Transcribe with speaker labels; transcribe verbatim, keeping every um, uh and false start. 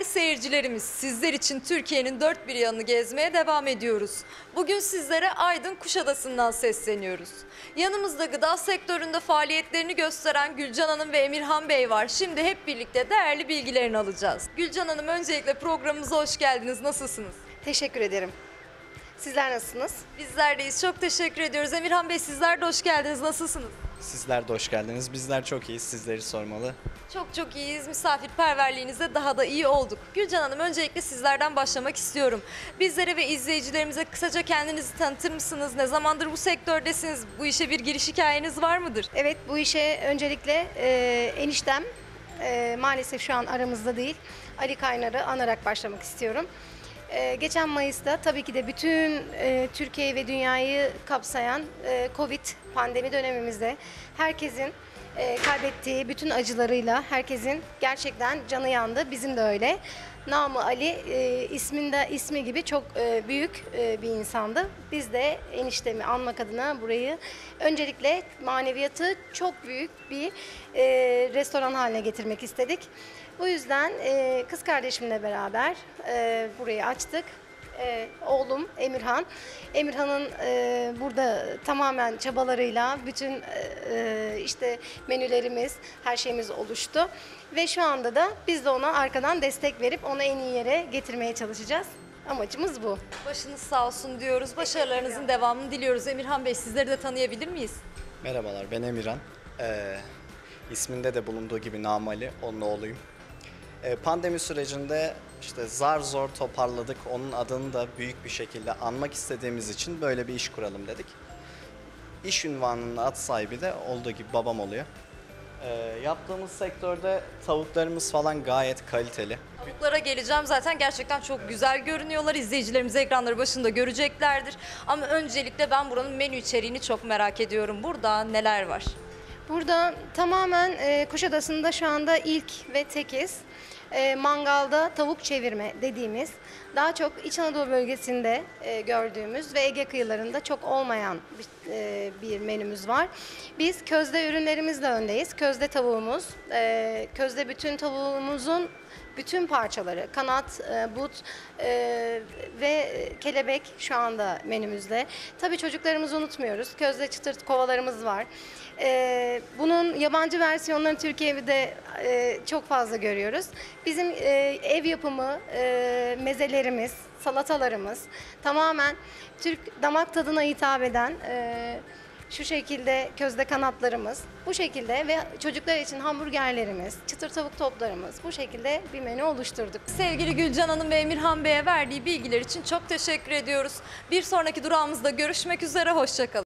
Speaker 1: Değerli seyircilerimiz, sizler için Türkiye'nin dört bir yanını gezmeye devam ediyoruz. Bugün sizlere Aydın Kuşadası'ndan sesleniyoruz. Yanımızda gıda sektöründe faaliyetlerini gösteren Gülcan Hanım ve Emirhan Bey var. Şimdi hep birlikte değerli bilgilerini alacağız. Gülcan Hanım, öncelikle programımıza hoş geldiniz. Nasılsınız?
Speaker 2: Teşekkür ederim. Sizler nasılsınız?
Speaker 1: Bizler deyiz. Çok teşekkür ediyoruz. Emirhan Bey, sizler de hoş geldiniz. Nasılsınız?
Speaker 3: Sizler de hoş geldiniz. Bizler çok iyiyiz. Sizleri sormalı.
Speaker 1: Çok çok iyiyiz. Misafirperverliğinizde daha da iyi olduk. Gülcan Hanım, öncelikle sizlerden başlamak istiyorum. Bizlere ve izleyicilerimize kısaca kendinizi tanıtır mısınız? Ne zamandır bu sektördesiniz? Bu işe bir giriş hikayeniz var mıdır?
Speaker 2: Evet, bu işe öncelikle e, eniştem e, maalesef şu an aramızda değil. Ali Kaynar'ı anarak başlamak istiyorum. E, geçen Mayıs'ta tabii ki de bütün e, Türkiye ve dünyayı kapsayan e, Covid pandemi dönemimizde herkesin e, kaybettiği bütün acılarıyla herkesin gerçekten canı yandı. Bizim de öyle. Namı Ali e, isminde ismi gibi çok e, büyük e, bir insandı. Biz de eniştemi anmak adına burayı öncelikle maneviyatı çok büyük bir e, restoran haline getirmek istedik. Bu yüzden e, kız kardeşimle beraber e, burayı açtık. Ee, oğlum Emirhan. Emirhan'ın e, burada tamamen çabalarıyla bütün e, işte menülerimiz, her şeyimiz oluştu. Ve şu anda da biz de ona arkadan destek verip onu en iyi yere getirmeye çalışacağız. Amacımız bu.
Speaker 1: Başınız sağ olsun diyoruz. Başarılarınızın devamını diliyoruz. Emirhan Bey, sizleri de tanıyabilir miyiz?
Speaker 3: Merhabalar, ben Emirhan. Ee, isminde de bulunduğu gibi Namali, onun oğluyum. Ee, pandemi sürecinde işte zar zor toparladık. Onun adını da büyük bir şekilde anmak istediğimiz için böyle bir iş kuralım dedik. İş ünvanının ad sahibi de olduğu gibi babam oluyor. Ee, yaptığımız sektörde tavuklarımız falan gayet kaliteli.
Speaker 1: Tavuklara geleceğim, zaten gerçekten çok güzel görünüyorlar. İzleyicilerimiz ekranları başında göreceklerdir. Ama öncelikle ben buranın menü içeriğini çok merak ediyorum. Burada neler var?
Speaker 2: Burada tamamen e, Kuşadası'nda şu anda ilk ve tekiz. E, mangalda tavuk çevirme dediğimiz, daha çok İç Anadolu bölgesinde e, gördüğümüz ve Ege kıyılarında çok olmayan bir, e, bir menümüz var. Biz közde ürünlerimizle öndeyiz. Közde tavuğumuz, e, közde bütün tavuğumuzun bütün parçaları, kanat, e, but e, ve kelebek şu anda menümüzde. Tabii çocuklarımızı unutmuyoruz. Közde çıtır kovalarımız var. E, bunun yabancı versiyonlarını Türkiye'de e, çok fazla görüyoruz. Bizim e, ev yapımı e, mezelerimiz, salatalarımız tamamen Türk damak tadına hitap eden e, şu şekilde közde kanatlarımız, bu şekilde ve çocuklar için hamburgerlerimiz, çıtır tavuk toplarımız, bu şekilde bir menü oluşturduk.
Speaker 1: Sevgili Gülcan Hanım ve Emirhan Bey'e verdiği bilgiler için çok teşekkür ediyoruz. Bir sonraki durağımızda görüşmek üzere, hoşça kalın.